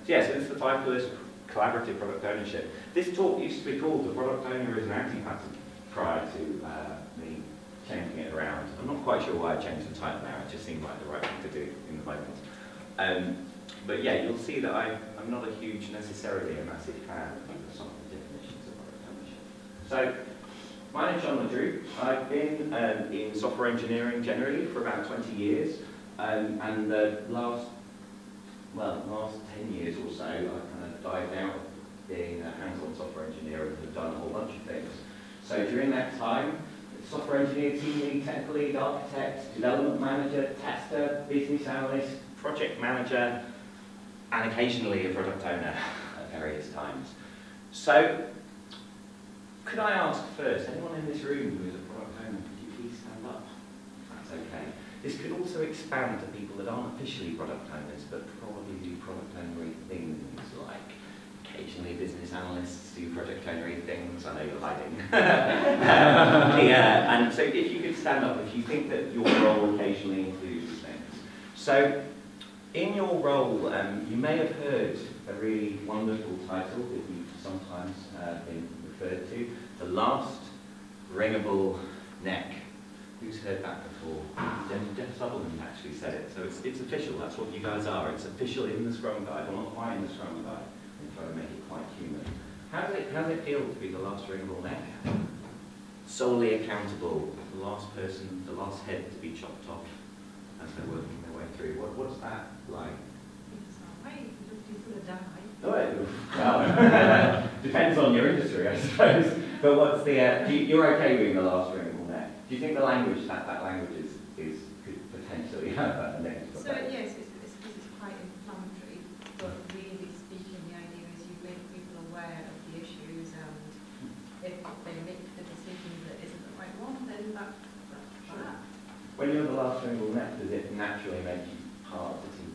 Yeah, so this is the 5 pillars of collaborative product ownership. This talk used to be called The Product Owner is an Anti-Pattern prior to me changing it around. I'm not quite sure why I changed the title now, it just seemed like the right thing to do in the moment. But yeah, you'll see that I'm not necessarily a massive fan of some of the definitions of product ownership. So, my name's John LeDrew. I've been in software engineering generally for about 20 years, and the last 10 years or so, I kind of dived out of being a hands-on software engineer and have done a whole bunch of things. So during that time, software engineer, team lead, technical lead, architect, development manager, tester, business analyst, project manager, and occasionally a product owner at various times. So, could I ask first, anyone in this room who is a product owner, could you please stand up? If that's okay. This could also expand to people that aren't officially product owners, but probably do product ownery things, like occasionally business analysts do project ownery things. I know you're hiding. Yeah, and so if you could stand up, if you think that your role occasionally includes things. So, in your role, you may have heard a really wonderful title that you've sometimes been referred to, the last ringable neck. Who's heard that before? Jeff Sutherland actually said it, so it's official, that's what you guys are. It's official in the Scrum Guide, well not quite in the Scrum Guide, I'm trying to make it quite human. How does it feel to be the last ringable neck? Solely accountable, the last person, the last head to be chopped off as they're working their way through. What's that like? It's not right, you sort of die. Oh, well, depends on your industry, I suppose. But what's the, you're okay being the last ringable neck? Do you think the language, that language could potentially have a negative effect? So yes, it's quite inflammatory, but really speaking, the idea is you make people aware of the issues, and if they make the decision that isn't the right one, then that's that. When you're the last ringable neck, does it naturally make you part of the team?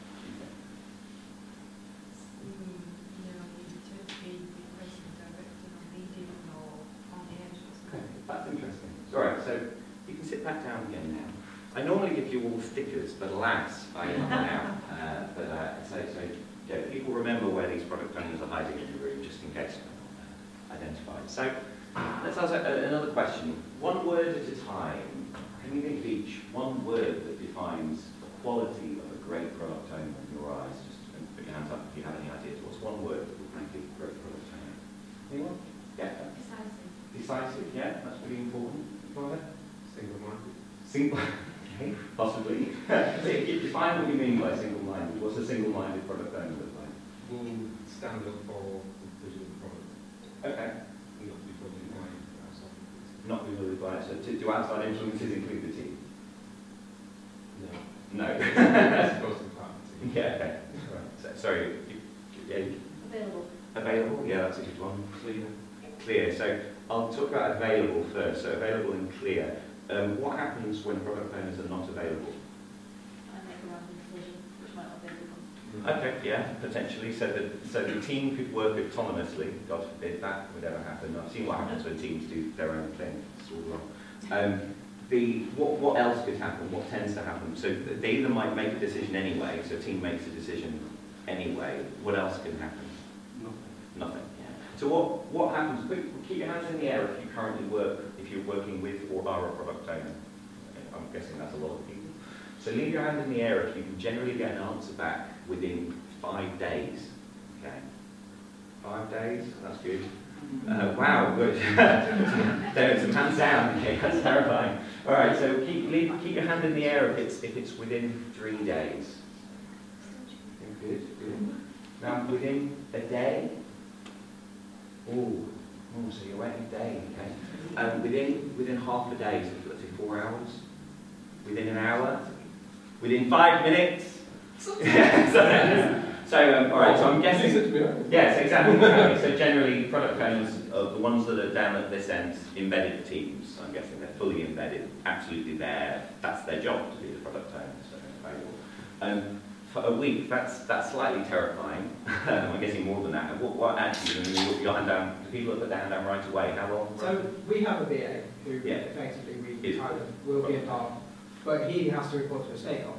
That's interesting. Alright, so you can sit back down again now. I normally give you all stickers, but alas, I am now. So yeah, people remember where these product owners are hiding in the room, just in case they're not identified. So let's ask another question. One word at a time. Can you think of each one word that defines the quality of a great product owner in your eyes? Just put your hands up if you have any ideas. What's one word that would make you a great product owner? Anyone? Yeah. Decisive, yeah, that's pretty important. Go ahead. Single-minded. Okay, possibly. Define what you mean by single-minded. What's a single-minded product owner look like? Will stand up for the vision of the product. Okay. Not be bullied by outside influences. Not be bullied by it. So do outside influences include the team? No. No. That's supposed to be part of the team. Yeah, okay. Right. So, sorry. Available. Available? Yeah, that's a good one. Clear. So I'll talk about available first. So available and clear. What happens when product owners are not available? I make a random decision, which might not be a good one. Okay, yeah, potentially. So the team could work autonomously. God forbid that would ever happen. I've seen what happens when teams do their own thing. It's all wrong. What else could happen? What tends to happen? So they either might make a decision anyway. So a team makes a decision anyway. What else can happen? Nothing. So what happens? Keep your hands in the air if you currently if you're working with or are a product owner. I'm guessing that's a lot of people. So leave your hand in the air if you can generally get an answer back within 5 days. Okay, 5 days. That's good. Wow, good. There's some hands down. Okay, that's terrifying. All right, so keep your hand in the air if it's within 3 days. Good. Now within a day. Oh, so you're waiting a day, okay. Within half a day, so let's say 4 hours. Within an hour. Within 5 minutes. All right, so I'm guessing. Yes, exactly. So generally, product owners are the ones that are down at this end, embedded teams. I'm guessing they're fully embedded, absolutely there. That's their job to be the product owner. So valuable. For a week, that's slightly terrifying. I'm guessing more than that. What actually, when you put your hand down, do people put their hand down right away? How long? So we have a BA who effectively we kind of will be a part, but he has to report to a stakeholder.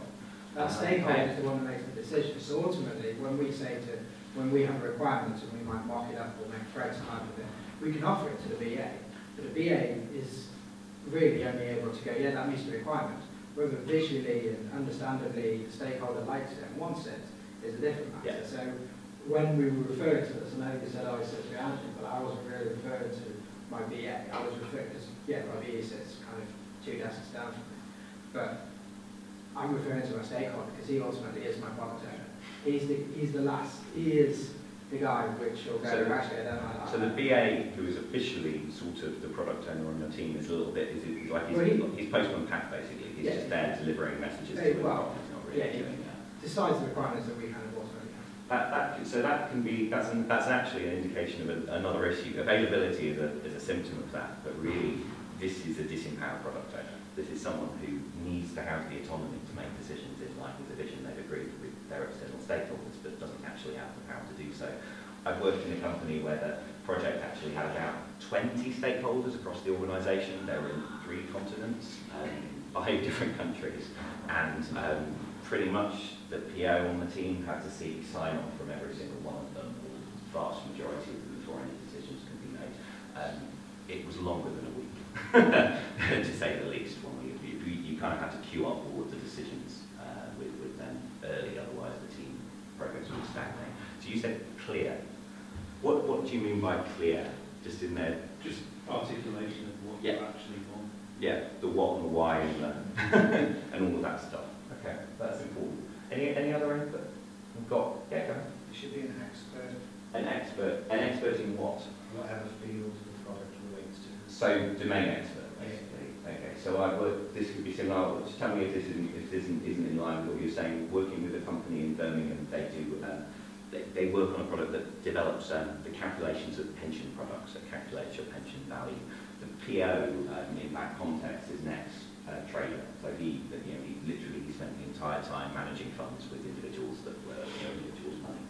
That stakeholder is the one that makes the decision. So ultimately, when we have a requirement and we might mock it up or make prototype of it, we can offer it to the BA. But the BA is really only able to go, yeah, that meets the requirement. Whether visually and understandably the stakeholder likes it and wants it is a different matter. Yeah. So when we were referring to this, I know you said, oh, it sits behind me, but I wasn't really referring to my BA. I was referring to, yeah, my BA sits kind of 2 desks down from me. But I'm referring to my stakeholder because he ultimately is my product owner. He is the guy which will go, actually, I don't like that. So the BA, who is officially sort of the product owner on your team, is a little bit, is like he's postman Pat basically. He's just there delivering messages to him. Well, he's not really doing that. Decides the requirements that we kind of ultimately have. So that can be, that's actually an indication of another issue. Availability is a symptom of that, but really this is a disempowered product owner. This is someone who needs to have the autonomy to make decisions in line with the vision they've agreed with their external stakeholders, but doesn't actually have the power to do so. I've worked in a company where the project actually had about 20 stakeholders across the organisation. They were in 3 continents, 5 different countries, and pretty much the PO on the team had to seek sign-off from every single one of them, or the vast majority of them, before any decisions can be made. It was longer than a week, to say the least. You kind of had to queue up all of the decisions with them early, otherwise the team progress would stagnate. So you said clear. What do you mean by clear? Just in there, just articulation of what you actually want. Yeah, the what and the why and the and all of that stuff. Okay, that's important. Any other input? We've got, yeah, go. You should be an expert. An expert in what? Whatever field the product relates to. So domain expert, basically. Okay, so this could be similar. Just tell me if this isn't in line with what you're saying. Working with a company in Birmingham, they do they work on a product that develops the calculations of pension products that calculates your pension value. The PO in that context is an ex-trader, so he literally spent the entire time managing funds with individuals that were individuals' money.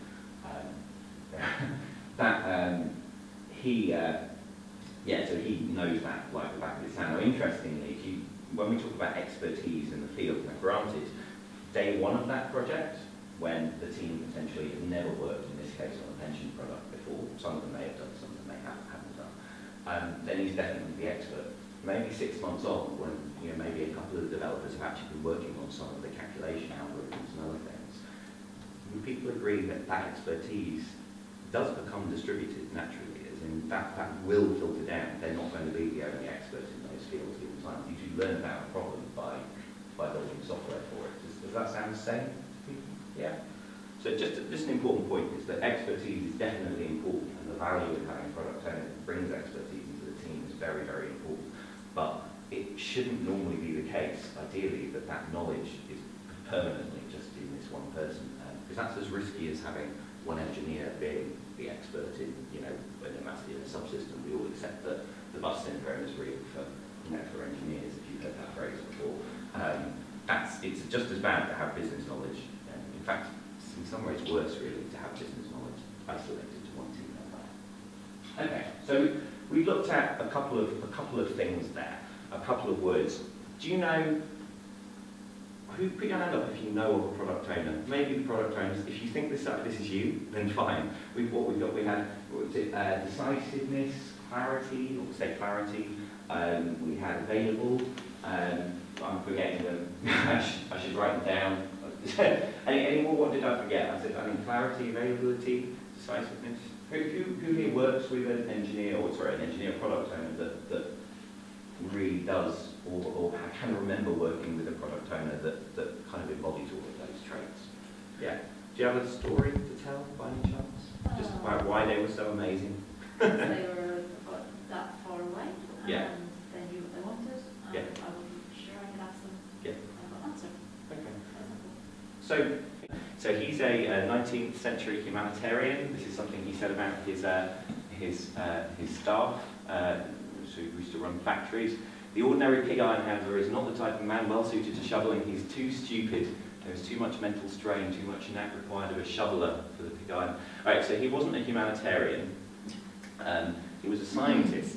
So he knows that like the back of his hand. Now, interestingly, when we talk about expertise in the field, now granted, day one of that project, when the team potentially has never worked, in this case, on a pension product before, some of them may have done, some of them haven't done, then he's definitely the expert. Maybe 6 months on, when maybe a couple of the developers have actually been working on some of the calculation algorithms and other things, would people agree that that expertise does become distributed naturally, as in that will filter down? They're not going to be the only experts in those fields all the time. You do learn about a problem by building software for it. Does that sound the same to people? Yeah. So just an important point is that expertise is definitely important, and the value of having a product owner that brings expertise into the team is very, very important. But it shouldn't normally be the case, ideally, that knowledge is permanently just in this one person, because that's as risky as having one engineer being the expert in, in a subsystem. We all accept that the bus syndrome is real for engineers, if you've heard that phrase before. It's just as bad to have business knowledge. In fact, in some ways worse, really, to have business knowledge isolated to one team member. Okay, so we looked at a couple of things there, a couple of words. Do you know? Put your hand up if you know of a product owner. Maybe the product owners. If you think this is you, then fine. We had decisiveness, clarity, or say clarity. We had available. I'm forgetting them. I should write them down. any more? What did I forget? I said, clarity, availability, decisiveness. Who here works with an engineer, an engineer product owner that really does, or can remember working with a product owner that kind of embodies all of those traits? Yeah. Do you have a story to tell by any chance? Just about why they were so amazing? They were that far away, and yeah. They knew what they wanted, and yeah. I wasn't sure I could ask them an answer. Okay. So he's a 19th century humanitarian. This is something he said about his staff, who used to run factories. The ordinary pig iron handler is not the type of man well suited to shoveling. He's too stupid. There's too much mental strain, too much knack required of a shoveler for the pig iron. All right, so he wasn't a humanitarian. He was a scientist.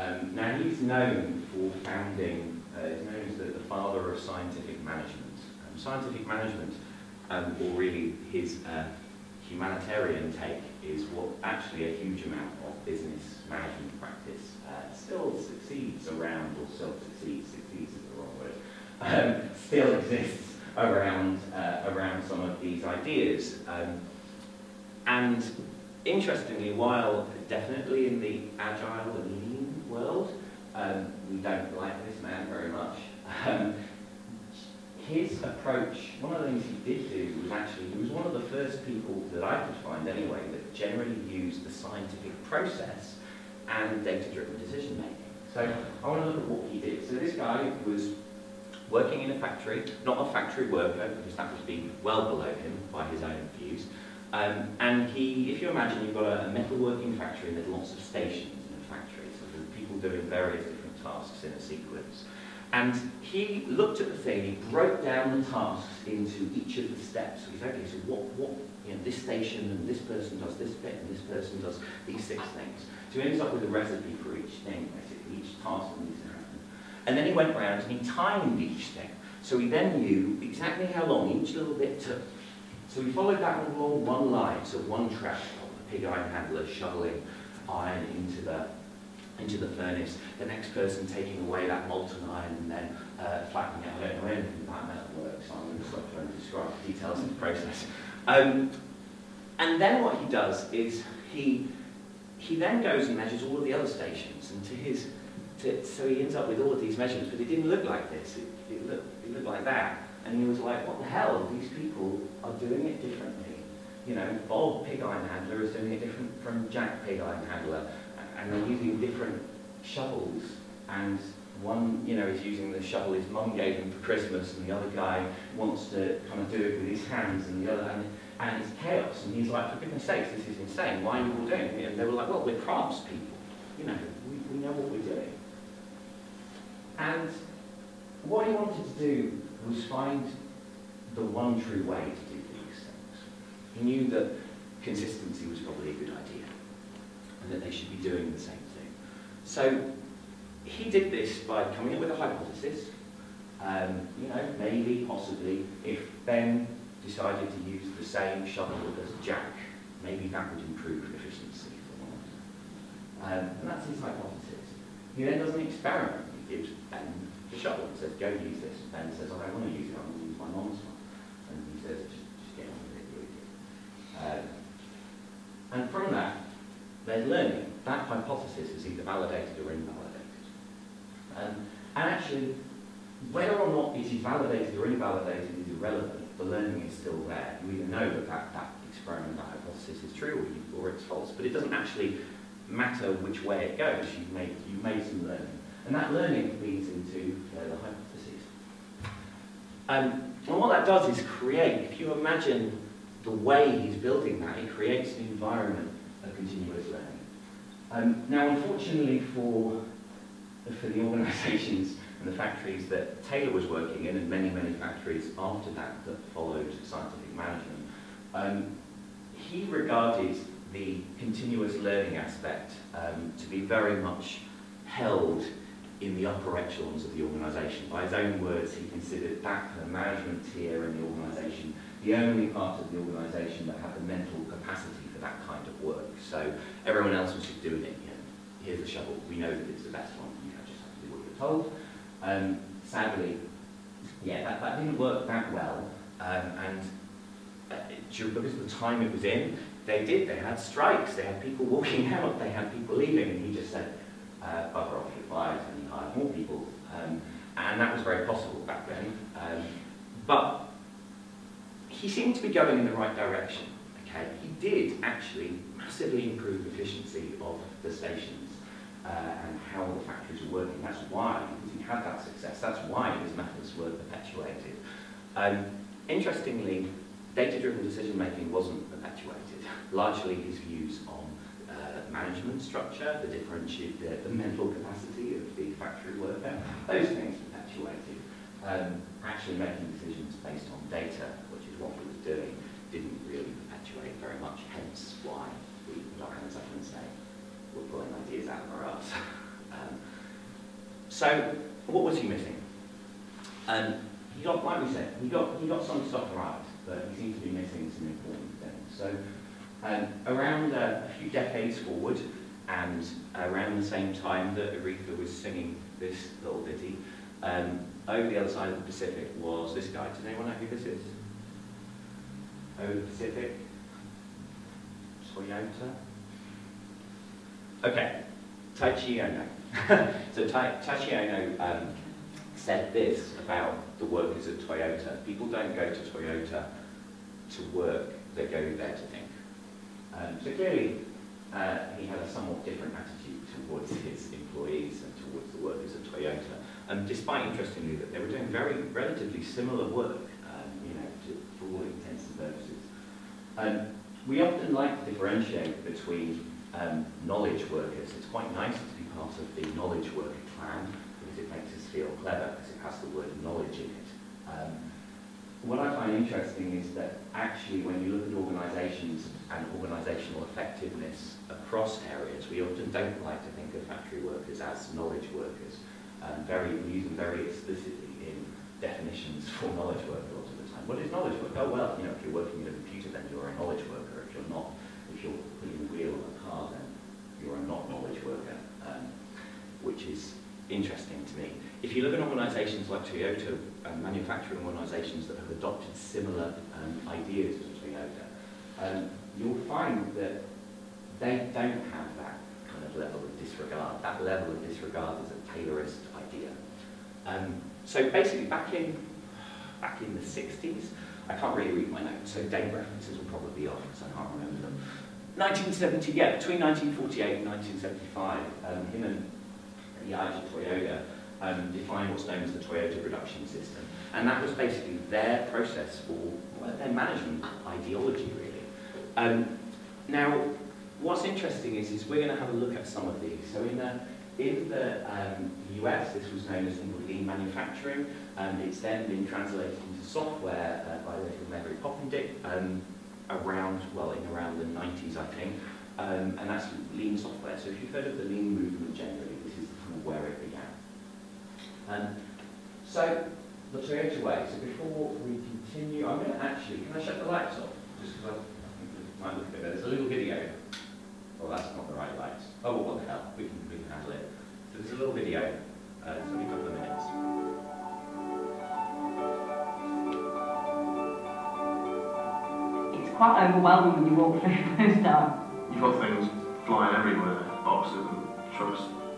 Now he's known for founding, he's known as the father of scientific management. Scientific management, or really his humanitarian take, is what actually a huge amount of business management practice still succeeds around, or succeeds is the wrong word, still exists around some of these ideas. And interestingly, while definitely in the agile and lean world, we don't like this man very much, his approach, one of the things he did do was actually, he was one of the first people that I could find anyway that generally used the scientific process and data-driven decision making. So I want to look at what he did. So this guy was working in a factory, not a factory worker, because that would be well below him by his own views. And he, if you imagine you've got a metalworking factory and there's lots of stations in a factory, so there's people doing various different tasks in a sequence. And he looked at the thing, he broke down the tasks into each of the steps. So he's okay, so what this station and this person does this bit and this person does these 6 things. So he ends up with a recipe for each thing, basically, each task that needs to happen. And then he went around and he timed each thing. So he then knew exactly how long each little bit took. So he followed that along one line, so one track of the pig iron handler shoveling iron into the furnace, the next person taking away that molten iron and then flattening it. I don't know anything about metalwork, so I'm going to stop trying to describe the details of the process. And then what he does is he then goes and measures all of the other stations, and so he ends up with all of these measurements, but it didn't look like this, it looked like that. And he was like, what the hell, these people are doing it differently. You know, Bob Pig Iron Handler is doing it different from Jack Pig Iron Handler. And they're using different shovels, and one, is using the shovel his mum gave him for Christmas, and the other guy wants to kind of do it with his hands, and the other, and it's chaos. And he's like, for goodness sakes, this is insane. Why are you all doing it? And they were like, well, we're craftspeople. We know what we're doing. And what he wanted to do was find the one true way to do these things. He knew that consistency was probably a good idea, and that they should be doing the same thing. So he did this by coming up with a hypothesis. Maybe, possibly, if Ben decided to use the same shovel as Jack, maybe that would improve efficiency for one. And that's his hypothesis. He then does an experiment. He gives Ben the shovel and says, go use this. And Ben says, I don't want to use it, I want to use my mom's one. And he says, just get on with it, you're idiot. And from that, there's learning. That hypothesis is either validated or invalidated. And actually, whether or not it is validated or invalidated is irrelevant. The learning is still there. You either know that experiment, that hypothesis is true, or it's false. But it doesn't actually matter which way it goes. You've made some learning. And that learning feeds into the hypotheses. And what that does is create, if you imagine the way he's building that, it creates an environment of continuous learning. Now, unfortunately for the organisations and the factories that Taylor was working in, and many, many factories after that followed scientific management, he regarded the continuous learning aspect to be very much held in the upper echelons of the organisation. By his own words, he considered that kind of management tier in the organisation the only part of the organisation that had the mental capacity for that kind of work. So everyone else was just doing it. Here's the shovel. We know that it's the best one. You just have to do what you're told. Sadly, that didn't work that well. Because of the time it was in, they had strikes. They had people walking out. They had people leaving. And he just said, bugger off, you're fired, and he hired more people. And that was very possible back then. But he seemed to be going in the right direction. Okay, he did actually massively improve efficiency of the stations and how the factories were working. That's why, because he had that success, that's why his methods were perpetuated. Interestingly, data-driven decision-making wasn't perpetuated. Largely his views on management structure, the mental capacity of the factory worker, those things perpetuated. Actually making decisions based on data, which is what he was doing, didn't really perpetuate very much, hence why we put our hands up and say, we're pulling ideas out of our arse. So, what was he missing? he got, like we said, he got some stuff right, but he seems to be missing some important things. So around a few decades forward, and around the same time that Aretha was singing this little ditty, over the other side of the Pacific was this guy. Does anyone know who this is? Over the Pacific? Toyota? Okay, Taiichi Ohno. So Taiichi Ohno said this about the workers at Toyota. People don't go to Toyota to work, they go there to think. So clearly, he had a somewhat different attitude towards his employees and towards the workers at Toyota. Despite, interestingly, that they were doing relatively similar work, for all intents and purposes. We often like to differentiate between knowledge workers. It's quite nice to be part of the knowledge worker clan because it makes us feel clever because it has the word knowledge in it. What I find interesting is that actually when you look at organisations and organisational effectiveness across areas, we often don't like to think of factory workers as knowledge workers. We use them very explicitly in definitions for knowledge work a lot of the time. What is knowledge work? Oh well, if you're working with a computer then you're a knowledge worker. If you're not, if you're putting a wheel on a car then you're a not knowledge worker, which is interesting to me. If you look at organisations like Toyota, manufacturing organisations that have adopted similar ideas to Toyota, you'll find that they don't have that kind of level of disregard. That level of disregard is a Taylorist idea. So basically, back in the 60s, I can't really read my notes, so date references will probably be off because I can't remember them. 1970, yeah, between 1948 and 1975, him and Yaji Toyoda defined what's known as the Toyota production system. And that was basically their process for their management ideology, really. Now, what's interesting is we're going to have a look at some of these. So in the US, this was known as lean manufacturing, and it's then been translated into software by Mary Poppendick around the 90s, I think. And that's lean software. So if you've heard of the lean movement generally, this is kind of where it began. So the Toyota way. So before we continue, I'm going to actually, can I shut the lights off? Just because I think it might look a bit better. There's a little video. Oh, that's not the right lights. Oh, well, what the hell? We can handle it. So there's a little video. It's only a couple of minutes. It's quite overwhelming when you walk through those doors. You've got things flying everywhere, boxes and trucks.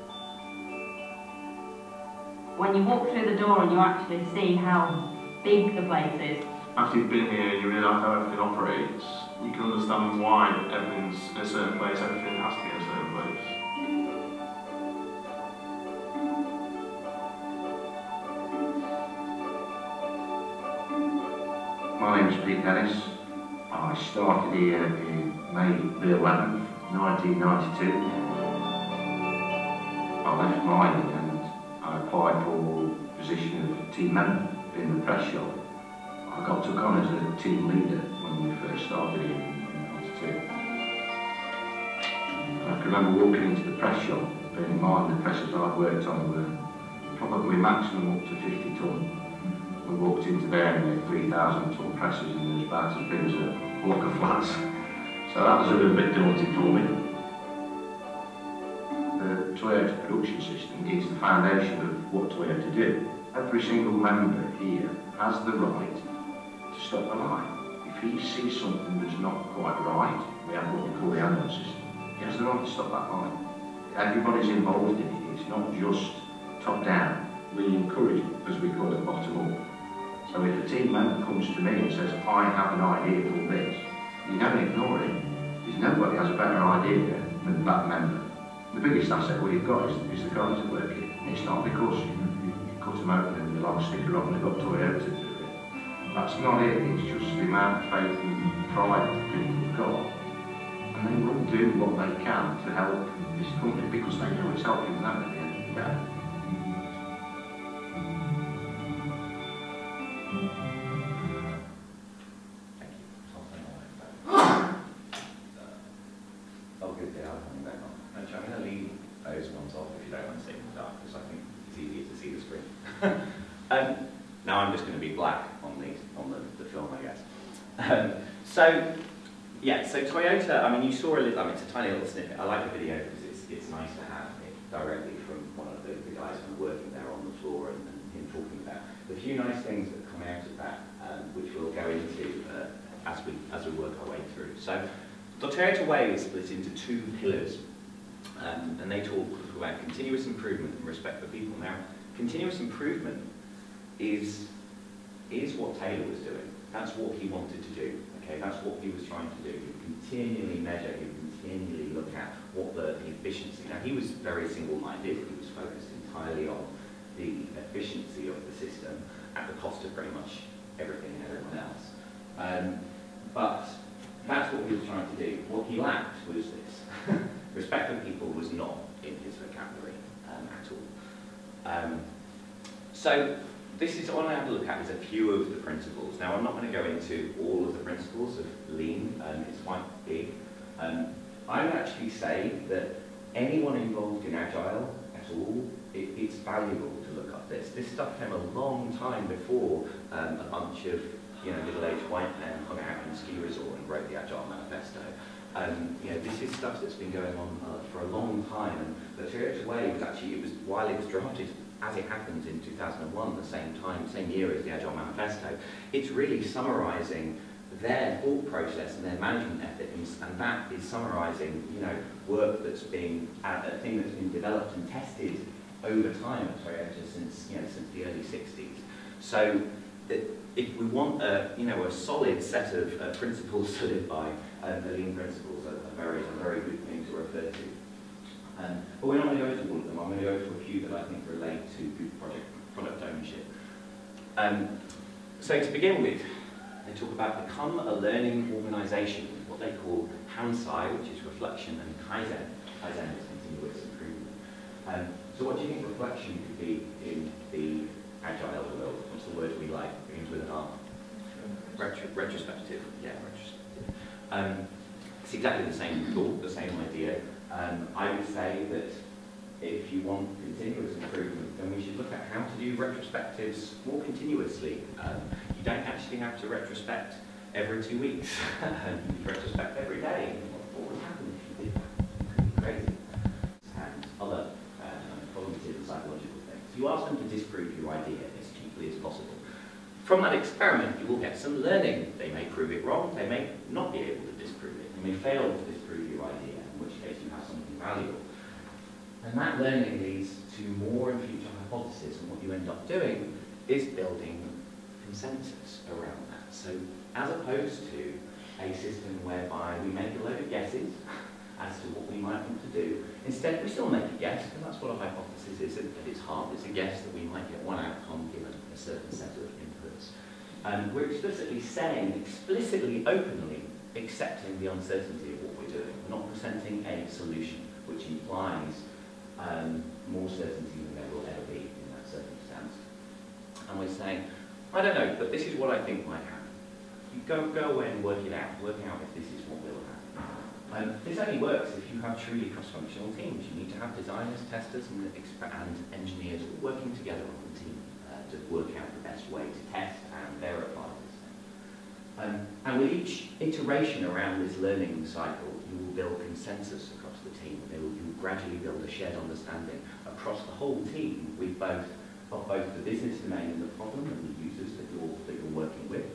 When you walk through the door and you actually see how big the place is. After you've been here and you realise how everything operates, you can understand why everything's in a certain place, everything has to be in a certain place. My name's Pete Dennis. I started here in May the 11th, 1992. I left mining and I applied for the position of team member in the press shop. I got took on as a team leader when we first started here in 92. I can remember walking into the press shop, bearing in mind the presses I'd worked on were probably maximum up to 50 tonne. We walked into there and they had 3,000 tonne presses and it was about as big as a block of flats. So that was a little bit daunting for me. The Toyota production system is the foundation of what Toyota do. Every single member here has the right to stop the line. If he sees something that's not quite right, we have what we call the ambulance system. He has the right to stop that line. Everybody's involved in it. It's not just top down. We encourage, as we call it, bottom up. So if a team member comes to me and says, I have an idea for this, you don't ignore it, because nobody has a better idea than that member. The biggest asset we've got is the guys that work here. It's not because you cut them open and you like a sticker on and they've got Toyota to do it. That's not it, it's just the amount of faith and pride that people have got. And they will do what they can to help this company because they know it's helping them at the end of the day. Now I'm just going to be black on the film, I guess. So Toyota, I mean, you saw a little, I mean, it's a tiny little snippet. I like the video because it's nice to have it directly from one of the guys kind of working there on the floor and him talking about the few nice things that come out of that, which we'll go into as we work our way through. So the Toyota Way is split into two pillars, and they talk about continuous improvement and respect for people. Now, continuous improvement is what Taylor was doing. That's what he wanted to do. Okay, that's what he was trying to do. He would continually measure, he would continually look at what the efficiency. Now, he was very single-minded. He was focused entirely on the efficiency of the system at the cost of pretty much everything and everyone else. But that's what he was trying to do. What he lacked was this. Respect for people was not in his vocabulary at all. So this is all I have to look at is a few of the principles. Now, I'm not going to go into all of the principles of Lean. It's quite big. I would actually say that anyone involved in Agile at all, it's valuable to look up this. This stuff came a long time before a bunch of middle-aged white men hung out in a ski resort and wrote the Agile Manifesto. This is stuff that's been going on for a long time, and the Toyota Way was actually, while it was drafted, as it happens in 2001, the same year as the Agile Manifesto, it's really summarising their thought process and their management ethics, and that is summarising, work that's been a thing that's been developed and tested over time at Toyota since the early 60s. So if we want a solid set of principles to live by, the Lean principles are a very good thing to refer to. But we're not going to go into all of them. I'm going to go to a few that I think relate to good product ownership. So to begin with, they talk about become a learning organisation, what they call Hansai, which is reflection, and Kaizen. Kaizen is continuous improvement. So what do you think reflection could be in the Agile world? What's the word we like? It begins with an R. Retrospective. Yeah, retrospective. It's exactly the same thought, the same idea. I would say that if you want continuous improvement, then we should look at how to do retrospectives more continuously. You don't actually have to retrospect every 2 weeks. You can retrospect every day. What would happen if you did that? It could be crazy. And other cognitive and psychological things. You ask them to disprove your idea as cheaply as possible. From that experiment, you will get some learning. They may prove it wrong. They may not be able to disprove it. They may fail to disprove your idea, in which case you have something valuable. And that learning leads to more and future hypotheses, and what you end up doing is building consensus around that. So as opposed to a system whereby we make a load of guesses as to what we might want to do, instead we still make a guess, and that's what a hypothesis is at its heart. It's a guess that we might get one outcome given a certain set of inputs. And we're explicitly saying, openly, accepting the uncertainty of what we're doing. We're not presenting a solution which implies more certainty than there will ever be in that circumstance. And we're saying, I don't know, but this is what I think might happen. You go away and work out if this is what will happen. This only works if you have truly cross-functional teams. You need to have designers, testers, and engineers all working together on the team to work out the best way to test and verify this thing. And with each iteration around this learning cycle, you will build consensus across the team. You will gradually build a shared understanding across the whole team with both the business domain and the problem and the users that you're working with,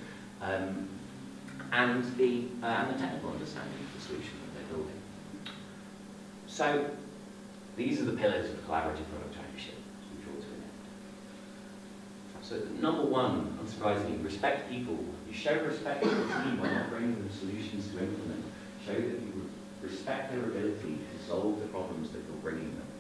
and the technical understanding of the solution that they're building. So these are the pillars of collaborative product ownership as we draw to an end. So number one, unsurprisingly, respect people. You show respect to the team by not bringing them solutions to implement. Show that you respect their ability to solve the problems that you're bringing them.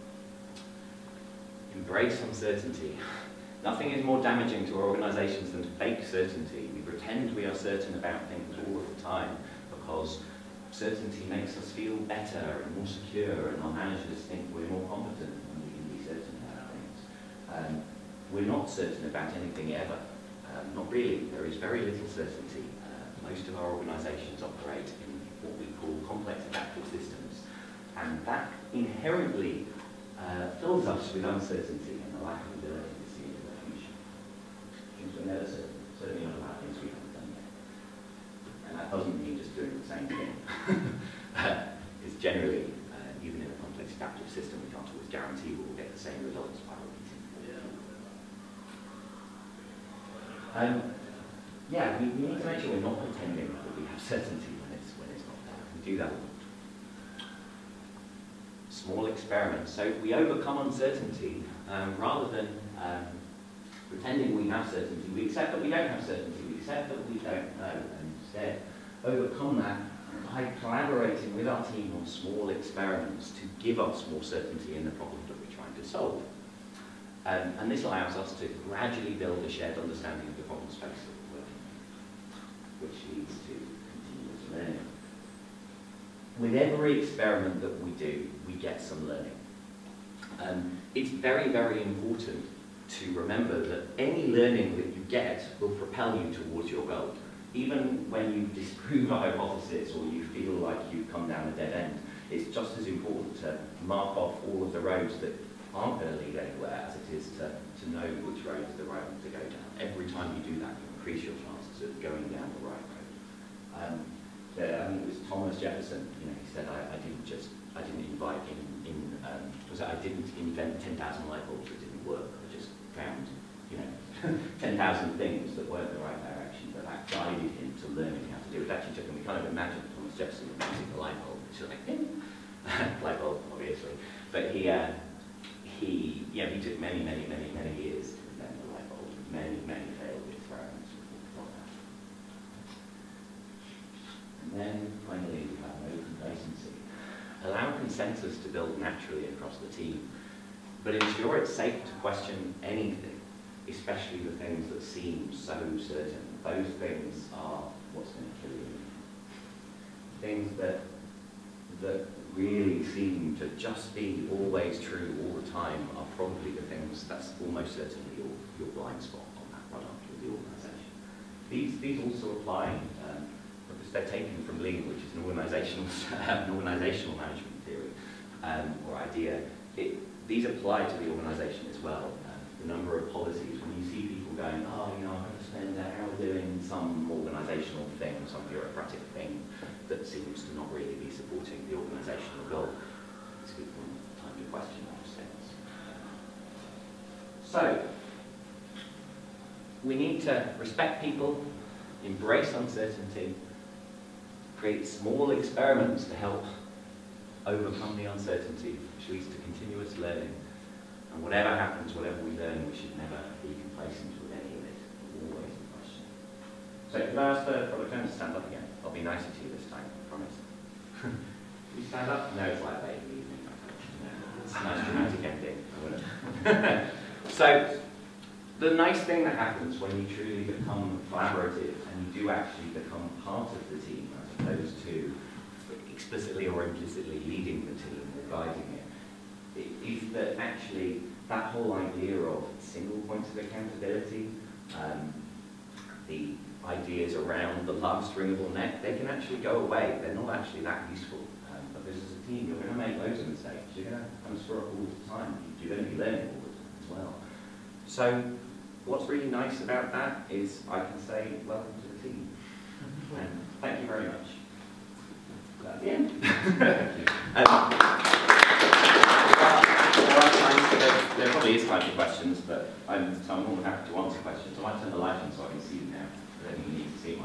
Embrace uncertainty. Nothing is more damaging to our organisations than fake certainty. We pretend we are certain about things all of the time because certainty makes us feel better and more secure, and our managers think we're more competent when we can be certain about things. We're not certain about anything ever. Not really. There is very little certainty. Most of our organisations operate in what we call complex adaptive systems, and that inherently fills us with uncertainty and a lack of ability to see into the future. Yeah, we need to make sure we're not pretending that we have certainty when it's not there. We do that. Small experiments. So we overcome uncertainty rather than pretending we have certainty. We accept that we don't have certainty. We accept that we don't know, and instead overcome that by collaborating with our team on small experiments to give us more certainty in the problem that we're trying to solve. And this allows us to gradually build a shared understanding of the problem space that we're working with, which leads to continuous learning. With every experiment that we do, we get some learning. It's very, very important to remember that any learning that you get will propel you towards your goal. Even when you disprove a hypothesis or you feel like you've come down a dead end, it's just as important to mark off all of the roads that aren't going to lead anywhere as it is to know which road is the right one to go down. Every time you do that, you increase your chances of going down the right road. I think it was Thomas Jefferson, he said, I didn't invent 10,000 light bulbs that didn't work. I just found, 10,000 things that weren't the right direction, but that guided him to learning how to do it. It actually took him, we kind of imagine Thomas Jefferson using the light bulb, which is like, light bulb, obviously. But he took many years to invent the light bulb. Many failed experiments before that. And then finally we have no complacency. Allow consensus to build naturally across the team, but ensure it's safe to question anything, especially the things that seem so certain. Those things are what's going to kill you. Things that really seem to just be always true all the time are probably the things that's almost certainly your blind spot on that product or the organisation. These also apply because they're taken from Lean, which is an organisational management theory or idea. These apply to the organisation as well. The number of policies, when you see people going, I'm going to spend an hour doing some organisational thing, some bureaucratic thing that seems to not really be supporting the organisational goal, it's a good time to question those things. So, we need to respect people, embrace uncertainty, create small experiments to help overcome the uncertainty, which leads to continuous learning. And whatever happens, whatever we learn, we should never be complacent with any of it. Always a question. So could I ask the product owner to stand up again? I'll be nicer to you this time, I promise. Can you stand up? No, it's like baby evening. It's a nice dramatic ending. So, the nice thing that happens when you truly become collaborative and you do actually become part of the team as opposed to explicitly or implicitly leading the team or guiding it, is that actually that whole idea of single points of accountability, the ideas around the last stringable neck, they can actually go away. They're not actually that useful. Because as a team, you're going to make loads of mistakes. You're going to kind of screw up all the time. You're going to be learning all the time as well. So what's really nice about that is I can say, welcome to the team. And thank you very much. That's the end. There probably is time for questions, but I'm more than happy to answer questions. I might turn the light on so I can see them now. I don't think you need to see